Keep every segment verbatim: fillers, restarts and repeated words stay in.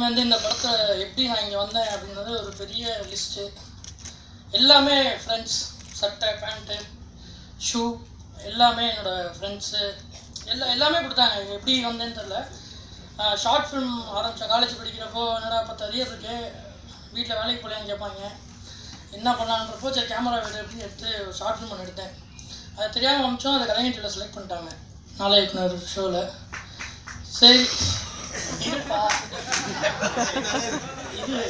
வந்து இந்த படத்தை எப்படி நான் இங்கே வந்தேன் அப்படின்றது ஒரு பெரிய லிஸ்ட்டு. எல்லாமே ஃப்ரெண்ட்ஸ், சட்டை, பேண்ட்டு, ஷூ எல்லாமே என்னோடய ஃப்ரெண்ட்ஸு எல்லாம் எல்லாமே கொடுத்தாங்க. எப்படி வந்தேன்னு தெரில. ஷார்ட் ஃபிலிம் ஆரம்பித்தேன் காலேஜ் படிக்கிறப்போ. என்னடா பத்து அரியர் இருக்கு, வீட்டில் வேலைக்கு போகலையான்னு கேட்பாங்க. என்ன பண்ணலான்றப்போ சரி கேமரா வீடு அப்படின்னு எடுத்து ஒரு ஷார்ட் ஃபிலிம் ஒன்று எடுத்தேன். அது தெரியாமல் அமிச்சோம். அதை கலைஞர்கிட்ட செலக்ட் பண்ணிட்டாங்க நாளை இயக்குனர் ஷோவில். சரி இருப்பா இது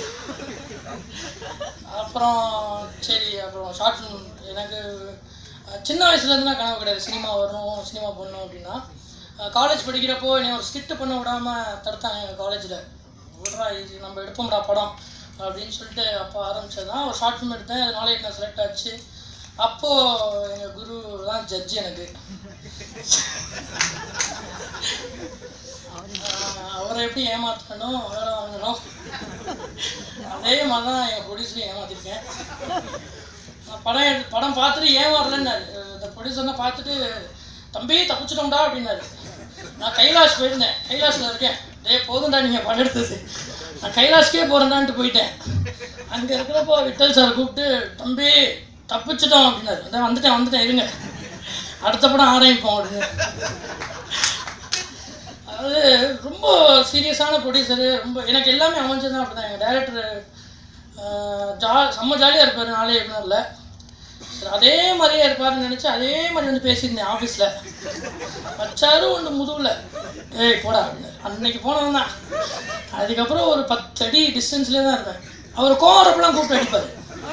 அப்புறம் சரி அப்புறம் ஷார்ட் ஃபிலிம் எனக்கு சின்ன வயசுலேருந்து நான் கனவு கிடையாது சினிமா வரணும், சினிமா பண்ணணும் அப்படின்னா. காலேஜ் படிக்கிறப்போ என்னை ஒரு ஸ்கிரிப்ட் பண்ண விடாமல் தடுத்தாங்க எங்கள் காலேஜில். விட்றா இது நம்ம எடுப்போம்டா படம் அப்படின்னு சொல்லிட்டு அப்போ ஆரம்பித்தது தான். ஒரு ஷார்ட் ஃபிலிம் எடுத்தேன். அது நாளைக்கு நான் செலக்ட் ஆச்சு. அப்போது எங்கள் குரு தான் ஜட்ஜி. எனக்கு அவரை எப்படி ஏமாற்றணும், வேலை வாங்கணும், அதே மாதிரி தான் எங்கள் ப்ரொடியூசரையும் ஏமாற்றிருக்கேன். படம் எடு படம் பார்த்துட்டு ஏமாறலன்னாரு. இந்த ப்ரொடியூசர்னா பார்த்துட்டு தம்பி தப்பிச்சிட்டோம்டா அப்படின்னாரு. நான் கைலாஷ் போயிருந்தேன். கைலாஷில் இருக்கேன். டே போதும்டா நீங்கள் படம் எடுத்தது, நான் கைலாஷ்கே போகிறேன்டான்ட்டு போயிட்டேன். அங்கே இருக்கிறப்போ விட்டல் சார் கூப்பிட்டு தம்பி தப்பிச்சிட்டோம் அப்படின்னாரு. அதான் வந்துட்டேன் வந்துட்டேன் இருங்க அடுத்த படம் ஆரம்பிப்போம் அப்படின்னு. அதாவது ரொம்ப சீரியஸான ப்ரொடியூசரு. ரொம்ப எனக்கு எல்லாமே அமைஞ்சதுதான். அப்படி தான் எங்கள் டைரக்டர் ஜா செம்ம ஜாலியாக இருப்பார். நாளே இயக்குனரில் அதே மாதிரியே இருப்பாருன்னு நினச்சி அதே மாதிரி வந்து பேசியிருந்தேன் ஆஃபீஸில். வச்சாரும் ஒன்று முதுவில் ஏய் போடா அப்படின்னாரு. அன்னைக்கு போனவன் தான். அதுக்கப்புறம் ஒரு பத்து அடி டிஸ்டன்ஸ்லேயே தான் இருப்பேன். அவர் கோவரப்பெல்லாம் கூப்பிட்டு அடிப்பார்.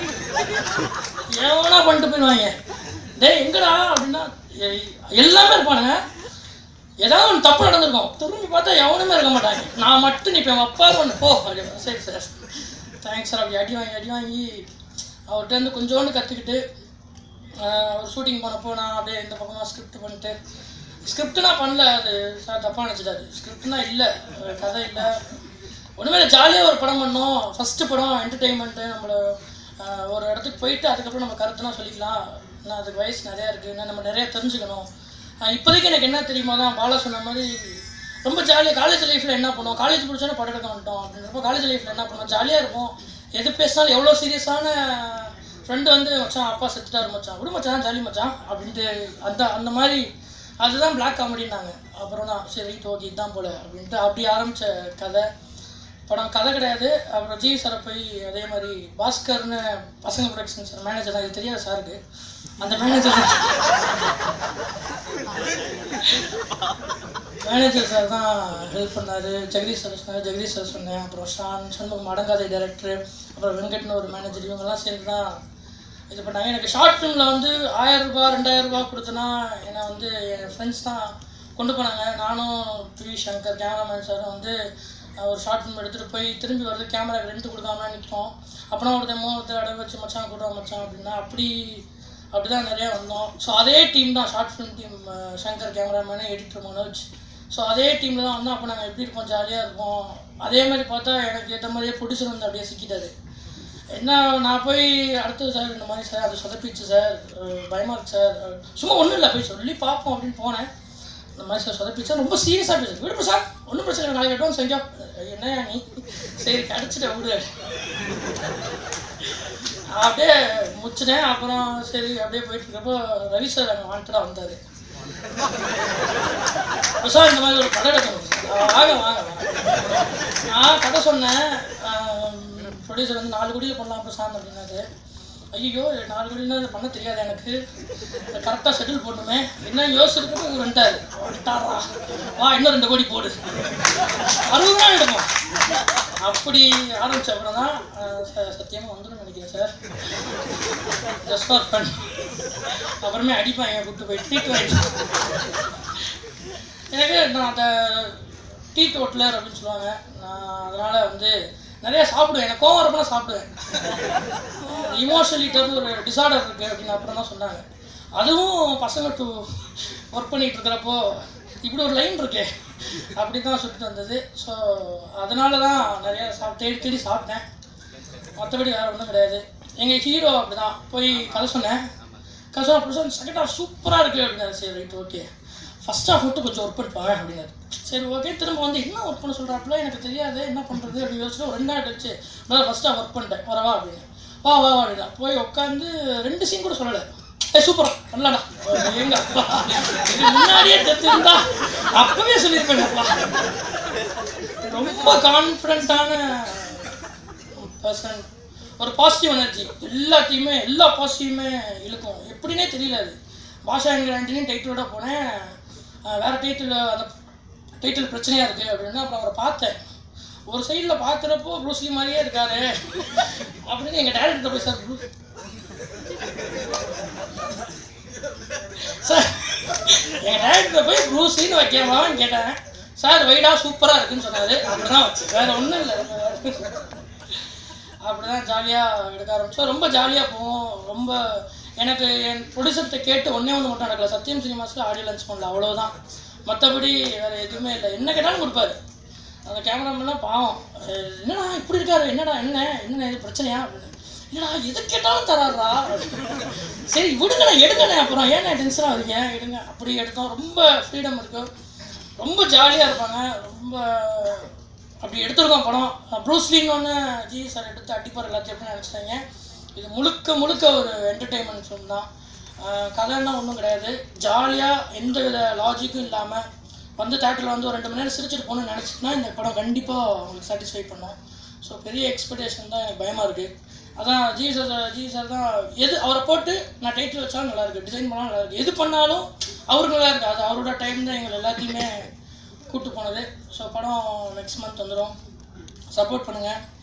எவனா பண்ணிட்டு போயிடுவாங்க. டே எங்கடா அப்படின்னா எல்லாமே இருப்பானுங்க. ஏதாவது ஒன்று தப்பு நடந்திருக்கும். திரும்பி பார்த்தா எவனுமே இருக்க மாட்டாங்க. நான் மட்டும் நிற்பேன். அப்பா ஒன்று போ அப்படி. சரி சார் தேங்க்ஸ் சார். அப்படி அடி வாங்கி அடி வாங்கி அவர்கிட்ட வந்து கொஞ்சோண்டு கற்றுக்கிட்டு ஒரு ஷூட்டிங் போனப்போ நான் அப்படியே இந்த பக்கமாக ஸ்கிரிப்ட் பண்ணிட்டு ஸ்கிரிப்ட்னா பண்ணல. அது சார் தப்பாக நினச்சிட்டாரு. ஸ்கிரிப்ட்னா இல்லை, கதை இல்லை, ஒன்றுமே இல்லை. ஜாலியாக ஒரு படம் பண்ணோம். ஃபஸ்ட்டு படம் என்டர்டெயின்மெண்ட்டு. நம்மளை ஒரு இடத்துக்கு போயிட்டு அதுக்கப்புறம் நம்ம கருத்துனா சொல்லிக்கலாம். ஏன்னா அதுக்கு வயசு நிறையா இருக்குது. ஏன்னா நம்ம நிறையா தெரிஞ்சுக்கணும். இப்போதைக்கு எனக்கு என்ன தெரியுமா தான் பாலா சொன்ன மாதிரி ரொம்ப ஜாலியாக காலேஜ் லைஃப்பில் என்ன பண்ணுவோம், காலேஜ் முடிச்சோன்னா படம் எடுக்க வந்துட்டோம் அப்படின்றப்போ காலேஜ் லைஃப்பில் என்ன பண்ணுவோம், ஜாலியாக இருக்கும். எது பேசினாலும் எவ்வளோ சீரியஸான ஃப்ரெண்டு வந்து மச்சான் அப்பா செத்துட்டாரு மச்சான் விடு மச்சான் ஜாலி மச்சான் அப்படின்ட்டு அந்த அந்த மாதிரி அதுதான் பிளாக் காமெடின்னாங்க. அப்புறம் தான் சரி ரைட் ஓகே இதுதான் போல அப்படின்ட்டு அப்படி ஆரம்பித்த கதை. படம் கதை கிடையாது. அப்புறம் ஜி சாரை போய் அதே மாதிரி பாஸ்கர்னு பசங்க ப்ரொடக்ஷன் சார் மேனேஜர் தான். இது தெரியாது சாருக்கு. அந்த மேனேஜர் மேனேஜர் சார் தான் ஹெல்ப் பண்ணார். ஜெகதீஷ் சார் சொன்னார், ஜெகதீஷ் சார் சொன்னேன். அப்புறம் ஷான் சண்முகம் அடங்காதை டைரக்டர், அப்புறம் வெங்கட்னு ஒரு மேனேஜர், இவங்கெல்லாம் சேர்ந்து தான் இது பண்ணாங்க. எனக்கு ஷார்ட் ஃபிலிமில் வந்து ஆயிரம் ரூபா ரெண்டாயிரம் ரூபா கொடுத்தனா என்னை வந்து என் ஃப்ரெண்ட்ஸ் தான் கொண்டு போனாங்க. நானும் பி சங்கர் கேமராமேன் சாரும் வந்து ஒரு ஷார்ட் ஃபிலிம் எடுத்துகிட்டு போய் திரும்பி வரது கேமரா ரெண்ட் கொடுக்காம நிற்போம். அப்புறம் ஒருத்தர் மூணு அடை வச்சு மச்சான் கூட மச்சான் அப்படின்னா அப்படி அப்படி தான் நிறையா வந்தோம். ஸோ அதே டீம் தான் short film team. Shankar cameraman, editor Manoj. So அதே டீமில் தான் வந்தோம். அப்போ நாங்கள் எப்படி இருப்போம், ஜாலியாக இருப்போம். அதே மாதிரி பார்த்தா எனக்கு ஏற்ற மாதிரியே ப்ரொடியூசர் வந்து அப்படியே சிக்கிட்டாரு. என்ன நான் போய் அடுத்தது சார் இந்த மாதிரி சார் அது சொதப்பிச்சு சார் பயமாக இருக்கு சார், சும்மா ஒன்றும் இல்லை போய் சொல்லி பார்ப்போம் அப்படின்னு போனேன். இந்த மாதிரி சார் சொதப்பிச்சா ரொம்ப சீரியஸாக பேசுது. விடுப்போம் சார் ஒன்றும் பிரச்சனை நாளைக்கு அட்வான்ஸ் செஞ்சோம். என்ன நீ சரி கிடச்சிட்ட விடு அப்படியே முடிச்சிட்டேன். அப்புறம் சரி அப்படியே போயிட்டு இருக்கப்போ ரவி சார் அங்கே வாண்டடாக வந்தார். சார் இந்த மாதிரி ஒரு கடை எடுக்கணும் வாங்க வாங்க நான் கடை சொன்னேன். ப்ரொடியூசர் வந்து நாலு கோடியில் பண்ணலாம் பிரசாந்த் அப்படின்னாரு. ஐயோ நாலு கோடினா இது பண்ண தெரியாது எனக்கு, கரெக்டாக ஷெட்யூல் போடணுமே என்ன யோசிச்சுட்டு வந்துட்டாரு. வந்துட்டாரா வா இன்னும் ரெண்டு கோடி போடு அறுபது நாள் எடுப்போம். அப்படி ஆரம்பித்த அப்புறம் தான் சத்தியமாக வந்துடும் நினைக்கிறேன் சார் ஜஸ்ட் ஃபார் ஃபன். அப்புறமே அடிப்பாங்க கூப்பிட்டு போய் ட்ரீட் வாங்கிட்டு. எனக்கு நான் அந்த டீ டோட்லர் அப்படின்னு சொல்லுவாங்க. நான் அதனால் வந்து நிறையா சாப்பிடுவேன். எனக்கு கோவம் வரப்பெல்லாம் சாப்பிடுவேன். இமோஷனல் ஈட்டர்னு ஒரு டிசார்டர் இருக்குது அப்படின்னு அப்புறம் தான் சொன்னாங்க. அதுவும் பசங்க டூ ஒர்க் பண்ணிகிட்டு இருக்கிறப்போ இப்படி ஒரு லைன் இருக்கே அப்படி தான் சுற்றிட்டு வந்தது. ஸோ அதனால தான் நிறையா சாப் தேடி தேடி சாப்பிட்டேன். மற்றபடி வேறு ஒன்றும் கிடையாது. எங்கள் ஹீரோ அப்படி தான் போய் கதை சொன்னேன். கதை சொன்ன செகண்ட் ஹாஃப் சூப்பராக இருக்குது அப்படின்னாரு. சரி ரைட் ஓகே ஃபஸ்ட் ஹாஃப் மட்டும் கொஞ்சம் ஒர்க் பண்ணிப்பாங்க அப்படின்னாரு. சரி ஓகே. திரும்ப வந்து என்ன ஒர்க் பண்ண சொல்கிறாப்புல, எனக்கு தெரியாது என்ன பண்ணுறது அப்படின்னு யோசிச்சுட்டு ஒரு ரெண்டு நாள் கழிச்சு நான் ஃபஸ்ட்டாக ஒர்க் பண்ணிட்டேன், வரவா அப்படின்னு. வா வா வா அப்படின்னா போய் உட்காந்து ரெண்டு சீன் கூட சொல்லலை. ஏ சூப்பரா பண்ணலாடா எங்க அப்பா முன்னாடியே தெரிஞ்சிருந்தா அப்பவே சொல்லியிருப்பேன்ப்பா. ரொம்ப கான்ஃபிடென்ட்டான பர்சன், ஒரு பாசிட்டிவ் எனர்ஜி, எல்லாத்தையுமே எல்லா பாசிட்டிவுமே இழுக்கும். எப்படின்னே தெரியல. அது பாஷா என்கிற ஆண்டினியும் டைட்டிலோட போனேன். வேறு டைட்டில் அந்த டைட்டில் பிரச்சனையாக இருக்குது அப்படின்னா அப்புறம் அவரை பார்த்தேன். ஒரு சைடில் பார்க்குறப்போ ப்ரூஸ்லி மாதிரியே இருக்காரு அப்படின்னு எங்கள் டேரக்டர் போய் சார் ப்ரூ சார் எங்கள் டேரக்டர் போய் ப்ரூஸ்லின்னு வைக்கலாமான்னு கேட்டேன். சார் வைடா சூப்பராக இருக்குன்னு சொன்னார். அப்படி தான் வச்சு வேறு ஒன்றும் இல்லை. அப்படி தான் ஜாலியாக எடுக்க ஆரம்பித்தோம். ரொம்ப ஜாலியாக போவோம். ரொம்ப எனக்கு என் ப்ரொடியூசர்கிட்ட கேட்டு ஒன்றே ஒன்று மட்டும் நடக்கல. சத்யம் சினிமாஸில் ஆடியோ லன்ச் பண்ணல, அவ்வளோதான். மற்றபடி வேறு எதுவுமே இல்லை. என்ன கேட்டாலும் கொடுப்பாரு. அந்த கேமராமேன்லாம் பாவம், என்னடா இப்படி இருக்காரு, என்னடா என்ன என்ன இது பிரச்சனையா அப்படின்னு. இல்லைடா எது கேட்டாலும் தராடுறா. சரி விடுங்கண்ணா எடுங்கண்ணே, அப்புறம் ஏன்னா டென்ஷனாக ஆகுங்க எடுங்க. அப்படி எடுத்தோம். ரொம்ப ஃப்ரீடம் இருக்குது, ரொம்ப ஜாலியாக இருப்பாங்க. ரொம்ப அப்படி எடுத்துருக்கோம் படம். ப்ரூஸ்லின்னு ஒன்று ஜி சார் எடுத்து அடிப்பார் எல்லாத்தையும் எப்படி நினச்சிட்டாங்க. இது முழுக்க முழுக்க ஒரு என்டர்டெயின்மெண்ட் ஃபிலிம் தான். கதைன்னா ஒன்றும் கிடையாது. ஜாலியாக எந்த வித லாஜிக்கும் இல்லாமல் வந்து தேட்டரில் வந்து ஒரு ரெண்டு மணி நேரம் சிரிச்சுட்டு போகணும்னு நினச்சிட்டுனா இந்த படம் கண்டிப்பாக உங்களுக்கு சாட்டிஸ்ஃபை பண்ணும். ஸோ பெரிய எக்ஸ்பெக்டேஷன் தான் எனக்கு பயமாக இருக்குது. அதான் ஜி சார் ஜி சார் தான் எது அவரை போட்டு நான் டைட்டில் வச்சாலும் நல்லாயிருக்கு, டிசைன் பண்ணாலும் நல்லாயிருக்கு, எது பண்ணாலும் அவருக்கு நல்லா இருக்குது. அது அவரோட டைம் தான் எங்களை எல்லாத்தையுமே கூப்பிட்டு போனது. ஸோ படம் நெக்ஸ்ட் மந்த் வந்துடும். சப்போர்ட் பண்ணுங்கள்.